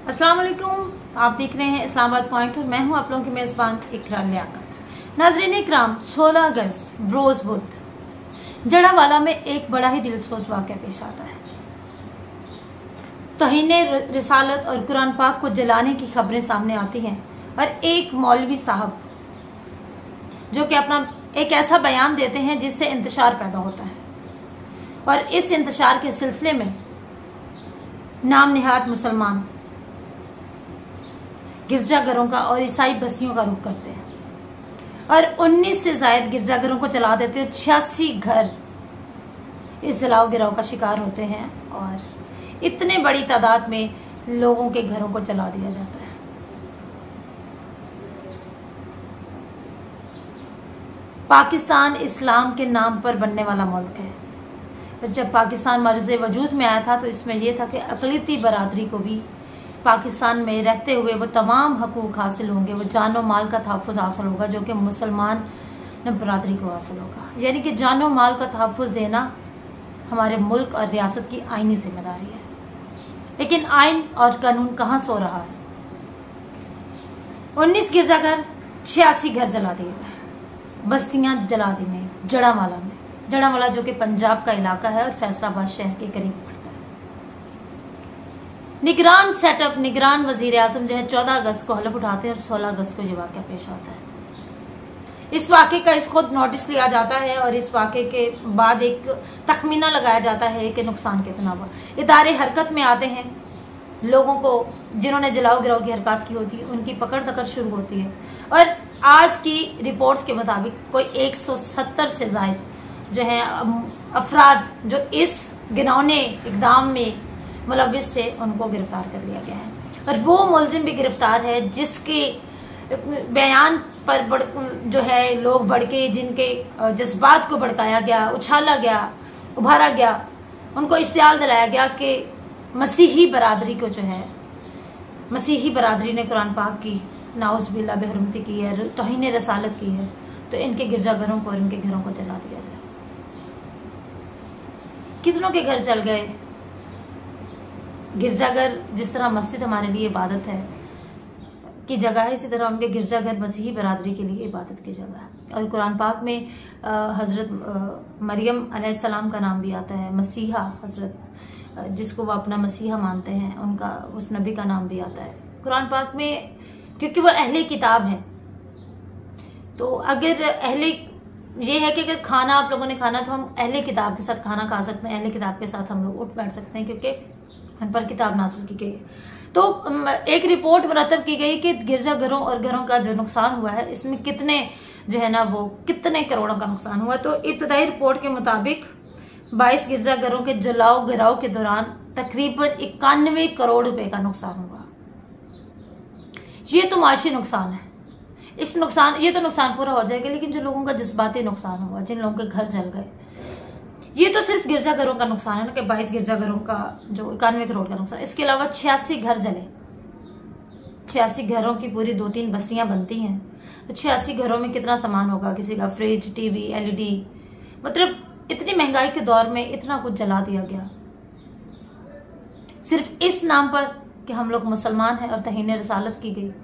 अस्सलाम वालेकुम। आप देख रहे हैं इस्लामाबाद पॉइंट और मैं हूं आप लोगों की मेजबान इकरा लियाकत। नाज़रीन इकराम, 16 अगस्त रोज बुध जड़ावाला में एक बड़ा ही दिलसोज वाक़या पेश आता है। तौहीने रिसालत और कुरान पाक को जलाने की खबरें सामने आती हैं और एक मौलवी साहब जो कि अपना एक ऐसा बयान देते हैं जिससे इंतशार पैदा होता है और इस इंतशार के सिलसिले में नाम निहाद मुसलमान गिरजाघरों का और ईसाई बस्तियों का रुख करते हैं और 19 से ज्यादा गिरजाघरों को जला देते हैं। 86 घर इस जलाओ गिराव का शिकार होते हैं और इतने बड़ी तादाद में लोगों के घरों को जला दिया जाता है। पाकिस्तान इस्लाम के नाम पर बनने वाला मुल्क है। जब पाकिस्तान मर्ज़ वजूद में आया था तो इसमें यह था कि अक़लियती बरादरी को भी पाकिस्तान में रहते हुए वो तमाम हकूक हासिल होंगे, वो जानो माल का तहफ़्फ़ुज़ हासिल होगा जो कि मुसलमान बरादरी को हासिल होगा। यानी कि जानो माल का तहफ़्फ़ुज़ देना हमारे मुल्क और रियासत की आईनी जिम्मेदारी है। लेकिन आइन और कानून कहाँ सो रहा है। 19 गिरजाघर, 86 घर जला दिए गए, बस्तियां जला दी गई जड़ावाला में। जड़ावाला जो कि पंजाब का इलाका है और फैसलाबाद शहर के करीब पड़ता है। निगरान सेटअप, निगरान वजीर आजम जो है 14 अगस्त को हलफ उठाते हैं और 16 अगस्त को यह वाक़या पेश आता है। इस वाक़े का खुद नोटिस लिया जाता है और इस वाक़े के बाद एक तखमीना लगाया जाता है कि नुकसान कितना हुआ। इदारे हरकत में आते हैं, लोगों को जिन्होंने जलाओ गिराओ की हरकत की होती है उनकी पकड़ दकड़ शुरू होती है और आज की रिपोर्ट्स के मुताबिक कोई 170 से ज्यादा जो है अफराद जो इस घिनौने इकदाम में मुलव्विस थे उनको गिरफ्तार कर लिया गया है। और वो मुलजिम भी गिरफ्तार है जिसके बयान पर जो है लोग भड़के, जिनके जज्बात को भड़काया गया, उछाला गया, उभारा गया, उनको इश्तियाल दिलाया गया कि मसीही बरादरी को जो है, मसीही बरादरी ने कुरान पाक की नाउज़ बिल्लाह बेहुरमती की है, तौहीन रसालत की है, तो इनके गिरजाघरों को और इनके घरों को जला दिया जाए। कितनों के घर जल गए। गिरजाघर जिस तरह मस्जिद हमारे लिए इबादत है की जगह है, इसी तरह उनके गिरजाघर मसीही बरादरी के लिए इबादत की जगह है। और कुरान पाक में हजरत मरियम अलैहिस्सलाम का नाम भी आता है, मसीहा हजरत, जिसको वो अपना मसीहा मानते हैं, उनका उस नबी का नाम भी आता है कुरान पाक में, क्योंकि वो अहले किताब है। तो अगर अहले ये है कि अगर खाना आप लोगों ने खाना तो हम अहले किताब के साथ खाना खा सकते हैं, अहले किताब के साथ हम लोग उठ बैठ सकते हैं क्योंकि हम पर किताब नाज़िल की गई है। तो एक रिपोर्ट मुरतब की गई कि गिरजाघरों और घरों का जो नुकसान हुआ है इसमें कितने जो है ना वो कितने करोड़ों का नुकसान हुआ। तो इब्तदाई रिपोर्ट के मुताबिक 22 गिरजाघरों के जलाओ गिराव के दौरान तकरीबन 91 करोड़ रुपए का नुकसान हुआ। ये तो माशी नुकसान है। इस नुकसान ये तो नुकसान पूरा हो जाएगा, लेकिन जो लोगों का जज्बाती नुकसान हुआ, जिन लोगों के घर जल गए, ये तो सिर्फ गिरजाघरों का नुकसान है ना कि 22 गिरजाघरों का जो 91 करोड़ का नुकसान। इसके अलावा 86 घर जले। 86 घरों की पूरी 2-3 बस्तियां बनती हैं, तो 86 घरों में कितना सामान होगा। किसी का फ्रिज, टीवी, एलईडी, मतलब इतनी महंगाई के दौर में इतना कुछ जला दिया गया सिर्फ इस नाम पर कि हम लोग मुसलमान हैं और तौहीन रसालत की गई।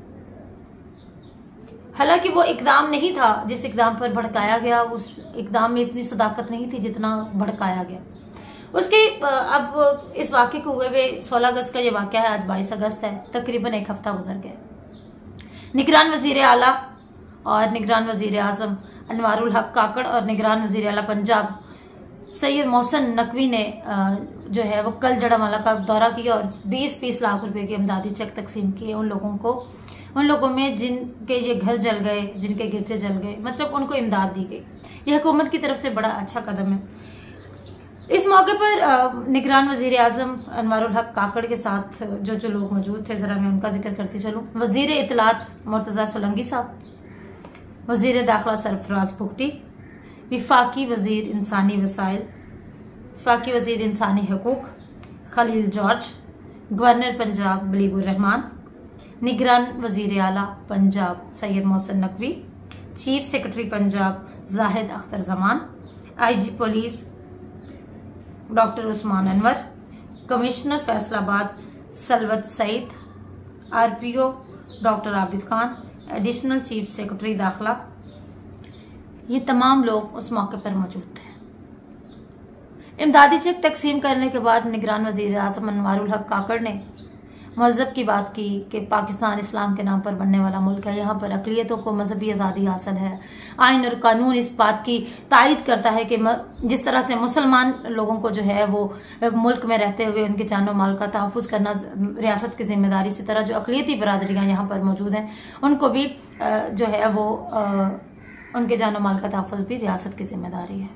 हालांकि वो इकदाम नहीं था जिस इकदाम पर भड़काया गया, उस इकदाम में इतनी सदाकत नहीं थी जितना भड़काया गया। उसके अब इस वाक़े को हुए हुए 16 अगस्त का ये वाक़या है, आज 22 अगस्त है, तकरीबन एक हफ्ता गुजर गया। निगरान वजीर आला और निगरान वजीर आजम अनवारुल हक काकड़ और निगरान वजीर आला पंजाब सैयद मोहसिन नकवी ने जो है वो कल जड़ावाला का दौरा किया और 20-20 लाख रुपए की इमदादी चेक तकसीम किए उन लोगों में जिनके ये घर जल गए, जिनके गिरजे जल गए, मतलब उनको इमदाद दी गई। यह हुकूमत की तरफ से बड़ा अच्छा कदम है। इस मौके पर निगरान वजीर आजम अनवारुल हक काकड़ के साथ जो लोग मौजूद थे, जरा मैं उनका जिक्र करती चलूं। वजीर इत्तलात मुर्तजा सोलंकी साहब, वजीर दाखिला सरफराज भुगटी, विफाकी वजीर इंसानी वसाइल, विफाकी वजीर इंसानी हकूक खलील जॉर्ज, गवर्नर पंजाब बलीगुर रहमान, निगरान वजीर आला Punjab Syed Mohsin Naqvi, chief secretary Punjab Zahid Akhtar Zaman, IG police doctor Usman Anwar, commissioner Faisalabad Salwat Saeed, RPO doctor Abid Khan, additional chief secretary दाखिला, ये तमाम लोग उस मौके पर मौजूद थे। इमदादी चेक तकसीम करने के बाद निगरान वजीर आज़म अनवारुल हक काकड़ ने महज़ब की बात की कि पाकिस्तान इस्लाम के नाम पर बनने वाला मुल्क है, यहाँ पर अक़लियतों को मजहबी आज़ादी हासिल है। आइन और कानून इस बात की तायद करता है कि जिस तरह से मुसलमान लोगों को जो है वो मुल्क में रहते हुए उनके जानो माल का तहफ़्फ़ुज़ करना रियासत की जिम्मेदारी, इसी तरह जो अक़लियती बरादरियाँ यहाँ पर मौजूद हैं उनको भी जो है वो उनके जानो माल का तहफ़्फ़ुज़ भी रियासत की जिम्मेदारी है।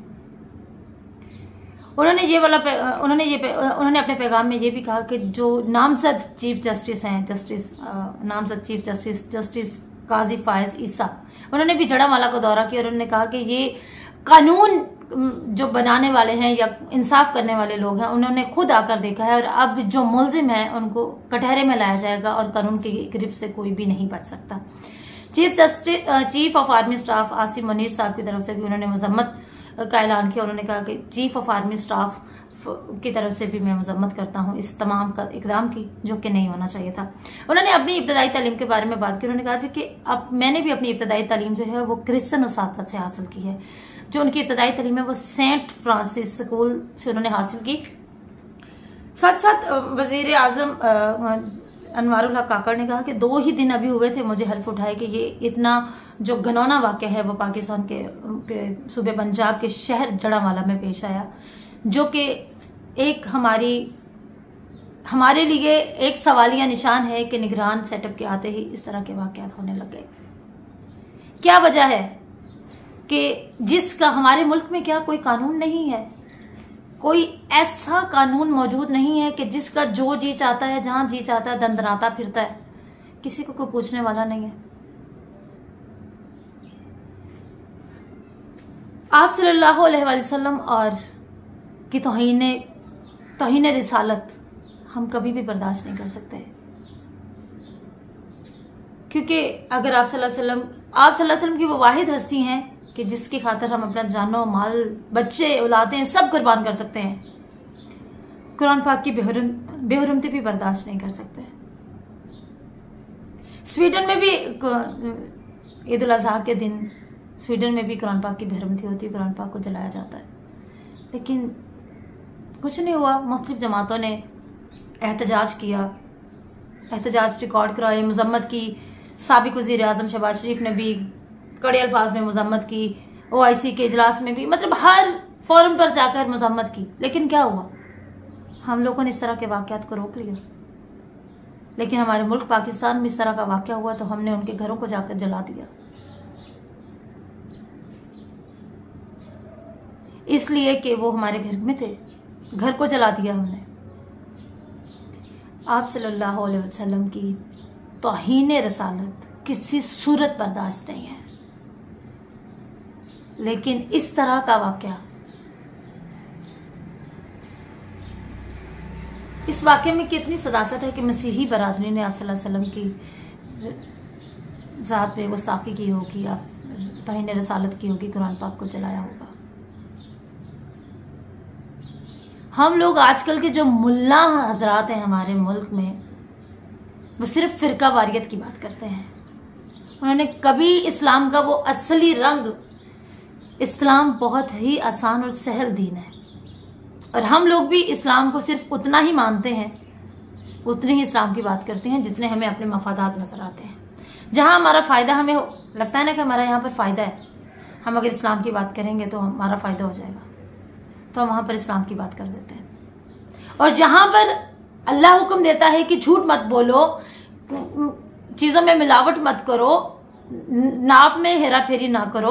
उन्होंने अपने पैगाम में ये भी कहा कि जो नामजद चीफ जस्टिस हैं, नामजद चीफ जस्टिस काजी फायज ईसा, उन्होंने भी जड़ामाला को दौरा किया और उन्होंने कहा कि ये कानून जो बनाने वाले हैं या इंसाफ करने वाले लोग हैं उन्होंने खुद आकर देखा है और अब जो मुल्जिम है उनको कटहरे में लाया जाएगा और कानून की गिरफ्त से कोई भी नहीं बच सकता। Chief of army staff Asim Munir साहब की तरफ से भी उन्होंने मजम्मत का ऐलान किया। उन्होंने कहा कि चीफ ऑफ आर्मी स्टाफ की तरफ से भी मैं मजम्मत करता हूं इस तमाम का इकदाम की, जो कि नहीं होना चाहिए था। उन्होंने अपनी इब्तदाई तालीम के बारे में बात की। उन्होंने कहा कि अब मैंने भी अपनी इब्तदाई तालीम जो है वो क्रिश्चियन उस्ताद से हासिल की है। जो उनकी इब्तदाई तालीम है वो सेंट फ्रांसिस स्कूल से उन्होंने हासिल की। साथ साथ वजीर आजम अनवारुल हक काकड़ ने कहा कि 2 ही दिन अभी हुए थे मुझे हल्फ उठाए कि ये इतना जो घनौना वाक़या है वो पाकिस्तान के सूबे पंजाब के शहर जड़ामाला में पेश आया, जो कि एक हमारे लिए एक सवालिया निशान है कि निगरान सेटअप के आते ही इस तरह के वाक़यात होने लग गए। क्या वजह है कि जिसका हमारे मुल्क में क्या कोई कानून नहीं है, कोई ऐसा कानून मौजूद नहीं है कि जिसका जो जी चाहता है जहां जी चाहता है दंदनाता फिरता है, किसी को कोई पूछने वाला नहीं है। आप सल्लल्लाहु अलैहि वसल्लम और की तौहीन रिसालत हम कभी भी बर्दाश्त नहीं कर सकते, क्योंकि अगर आप सल्लल्लाहु अलैहि वसल्लम की वो वाहिद हस्ती हैं कि जिसकी खातिर हम अपना जानो माल, बच्चे, औलादें सब कुर्बान कर सकते हैं, कुरान पाक की बेहुरमती भी बर्दाश्त नहीं कर सकते। स्वीडन में भी ईद उल अजहा के दिन स्वीडन में भी कुरान पाक की बेहुरमती होती है, कुरान पाक को जलाया जाता है, लेकिन कुछ नहीं हुआ। मुख्तलिफ जमातों ने एहतजाज किया, एहतजाज रिकॉर्ड कराए, मजम्मत की। साबिक वज़ीर आज़म शहबाज शरीफ ने भी कड़े अल्फाज में मजम्मत की, OIC के इजलास में भी, मतलब हर फोरम पर जाकर मजम्मत की। लेकिन क्या हुआ, हम लोगों ने इस तरह के वाकयात को रोक लिया। लेकिन हमारे मुल्क पाकिस्तान में इस तरह का वाकया हुआ तो हमने उनके घरों को जाकर जला दिया, इसलिए कि वो हमारे घर में थे, घर को जला दिया हमने। आप सल्लल्लाहु अलैहि वसल्लम की तौहीन रसालत किसी सूरत बर्दाश्त नहीं है, लेकिन इस तरह का वाकया, इस वाकये में कितनी सदाकत है कि मसीही बरादरी ने आप सल्लल्लाहु अलैहि वसल्लम की जात पे गुस्ताखी की होगी, आप तौहीन रसालत की होगी, कुरान पाक को जलाया होगा। हम लोग आजकल के जो मुल्ला हजरात हैं हमारे मुल्क में, वो सिर्फ फिरका वारियत की बात करते हैं। उन्होंने कभी इस्लाम का वो असली रंग, इस्लाम बहुत ही आसान और सहल दीन है और हम लोग भी इस्लाम को सिर्फ उतना ही मानते हैं, उतनी ही इस्लाम की बात करते हैं जितने हमें अपने मफादात नजर आते हैं। जहां हमारा फायदा, हमें लगता है ना कि हमारा यहाँ पर फायदा है, हम अगर इस्लाम की बात करेंगे तो हमारा फायदा हो जाएगा, तो हम वहां पर इस्लाम की बात कर देते हैं। और जहां पर अल्लाह हुक्म देता है कि झूठ मत बोलो, चीजों में मिलावट मत करो, नाप में हेरा फेरी ना करो,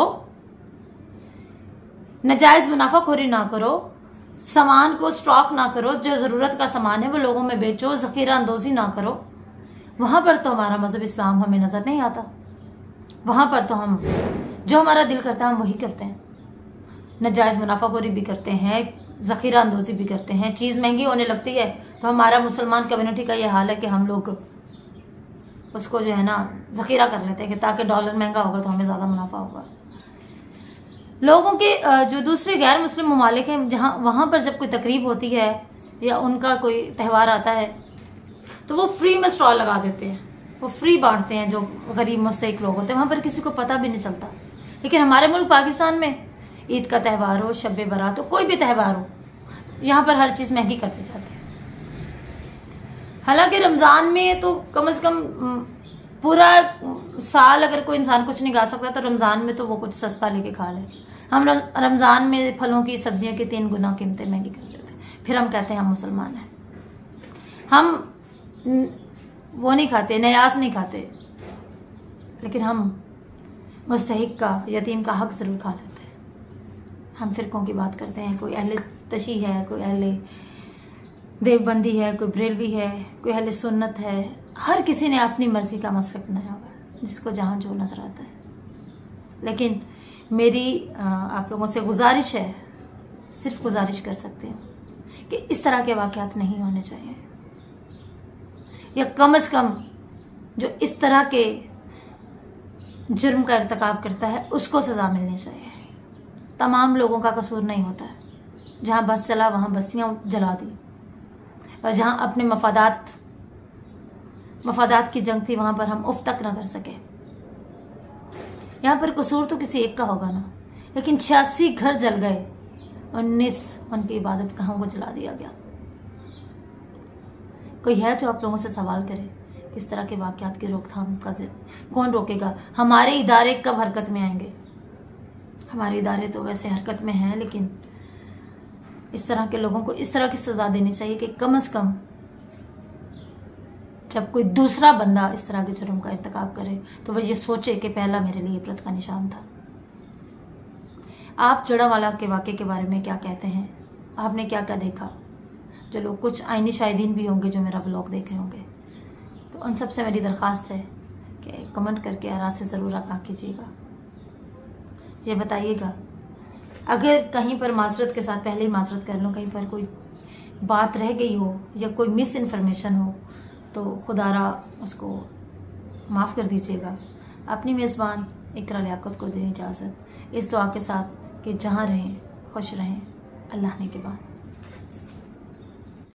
नाजायज मुनाफाखोरी ना करो, सामान को स्टॉक ना करो, जो जरूरत का सामान है वो लोगों में बेचो, जखीरा अंदोजी ना करो, वहां पर तो हमारा मजहब इस्लाम हमें नजर नहीं आता। वहां पर तो हम जो हमारा दिल करता है हम वही करते हैं, नाजायज मुनाफाखोरी भी करते हैं, जखीरा अंदोजी भी करते हैं। चीज महंगी होने लगती है तो हमारा मुसलमान कम्युनिटी का यह हाल है कि हम लोग उसको जो है ना जखीरा कर लेते हैं कि ताकि डॉलर महंगा होगा तो हमें ज्यादा मुनाफा होगा। लोगों के जो दूसरे गैर मुस्लिम ममालिक हैं, जहां वहां पर जब कोई तकरीब होती है या उनका कोई त्यौहार आता है तो वो फ्री में स्टॉल लगा देते हैं, वो फ्री बांटते हैं जो गरीब मुस्तहिक लोग होते हैं, वहां पर किसी को पता भी नहीं चलता। लेकिन हमारे मुल्क पाकिस्तान में ईद का त्यौहार हो, शब बारात हो, कोई भी त्यौहार हो, यहाँ पर हर चीज महंगी करते जाते हैं। हालांकि रमजान में तो कम से कम पूरा साल अगर कोई इंसान कुछ नहीं खा सकता तो रमजान में तो वो कुछ सस्ता लेके खा ले। हम रमजान में फलों की सब्जियों की 3 गुना कीमतें महंगी कर देते हैं, फिर हम कहते हैं हम मुसलमान हैं। हम वो नहीं खाते, नयाज नहीं खाते, लेकिन हम मुस्तहिक का, यतीम का हक जरूर खा लेते हैं। हम फिरकों की बात करते हैं, कोई अहले तशी है, कोई अहले देवबंदी है, कोई बरेलवी है, कोई अहले सुन्नत है। हर किसी ने अपनी मर्जी का मसलक बनाया हुआ है, जिसको जहां जो नजर आता है। लेकिन मेरी आप लोगों से गुजारिश है, सिर्फ गुजारिश कर सकते हो कि इस तरह के वाकयात नहीं होने चाहिए, या कम से कम जो इस तरह के जुर्म का इर्तिकाब करता है उसको सजा मिलनी चाहिए। तमाम लोगों का कसूर नहीं होता है। जहां बस चला वहां बस्तियां जला दी, और जहां अपने मफादात की जंग थी वहां पर हम उफ तक ना कर सके। यहां पर कसूर तो किसी एक का होगा ना, लेकिन 86 घर जल गए, 19 उनकी इबादत गाहों को जला दिया गया। कोई है जो आप लोगों से सवाल करे इस तरह के वाकयात की रोकथाम का कौन रोकेगा? हमारे इदारे कब हरकत में आएंगे? हमारे इदारे तो वैसे हरकत में हैं, लेकिन इस तरह के लोगों को इस तरह की सजा देनी चाहिए कि कम से कम जब कोई दूसरा बंदा इस तरह के जुर्म का इर्तिकाब करे तो वह ये सोचे कि पहला मेरे लिए इबरत का निशान था। आप जड़ावाला के वाक़े के बारे में क्या कहते हैं? आपने क्या क्या देखा? जो लोग, कुछ आईनी शाहिदीन भी होंगे जो मेरा व्लॉग देख रहे होंगे, तो उन सबसे मेरी दरख्वास्त है कि कमेंट करके आरा से ज़रूर आगाह कीजिएगा। ये बताइएगा, अगर कहीं पर माजरत के साथ पहले ही माजरत कर लो, कहीं पर कोई बात रह गई हो या कोई मिस इन्फॉर्मेशन हो तो खुदारा उसको माफ़ कर दीजिएगा। अपनी मेज़बान इकरा लियाकत को दें इजाज़त, इस दुआ के साथ कि जहाँ रहें खुश रहें। अल्लाह ने के बाद।